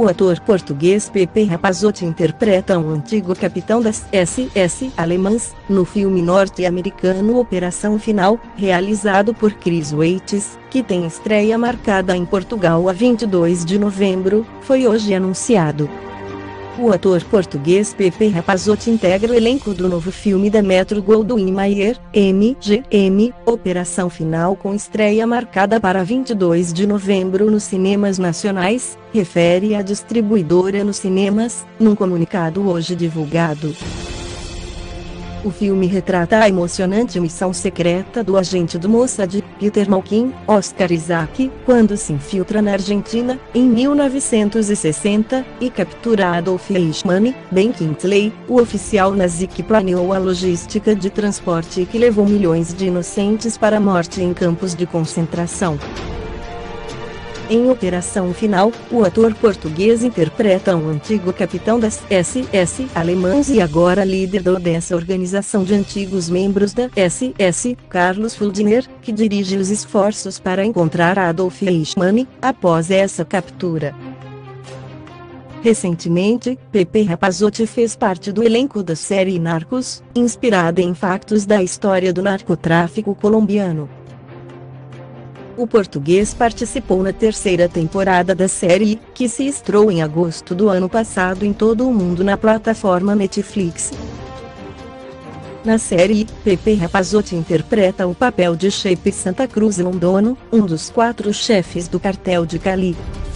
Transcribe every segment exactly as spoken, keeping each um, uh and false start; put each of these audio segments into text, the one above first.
O ator português Pepe Rapazotti interpreta um antigo capitão das S S alemãs, no filme norte-americano Operação Final, realizado por Chris Weitz, que tem estreia marcada em Portugal a vinte e dois de novembro, foi hoje anunciado. O ator português Pepe Rapazotti integra o elenco do novo filme da Metro-Goldwyn-Mayer, M G M, Operação Final, com estreia marcada para vinte e dois de novembro nos cinemas nacionais, refere a distribuidora nos cinemas, num comunicado hoje divulgado. O filme retrata a emocionante missão secreta do agente do Mossad, Peter Malkin, Oscar Isaac, quando se infiltra na Argentina, em mil novecentos e sessenta, e captura Adolf Eichmann, Ben Kingsley, o oficial nazi que planeou a logística de transporte e que levou milhões de inocentes para a morte em campos de concentração. Em Operação Final, o ator português interpreta um antigo capitão das S S alemãs e agora líder dessa organização de antigos membros da S S, Carlos Fuldner, que dirige os esforços para encontrar Adolf Eichmann, após essa captura. Recentemente, Pepe Rapazotti fez parte do elenco da série Narcos, inspirada em fatos da história do narcotráfico colombiano. O português participou na terceira temporada da série, que se estreou em agosto do ano passado em todo o mundo na plataforma Netflix. Na série, Pepe Rapazotti interpreta o papel de Sheip Santa Cruz Londono, um dos quatro chefes do cartel de Cali.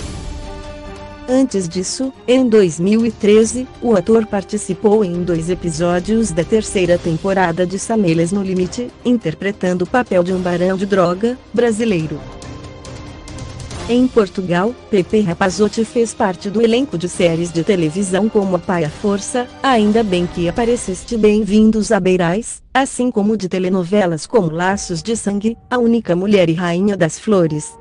Antes disso, em dois mil e treze, o ator participou em dois episódios da terceira temporada de Samelas no Limite, interpretando o papel de um barão de droga brasileiro. Em Portugal, Pepe Rapazotti fez parte do elenco de séries de televisão como A Pai à Força, Ainda Bem Que Apareceste, Bem-vindos a Beirais, assim como de telenovelas como Laços de Sangue, A Única Mulher e Rainha das Flores.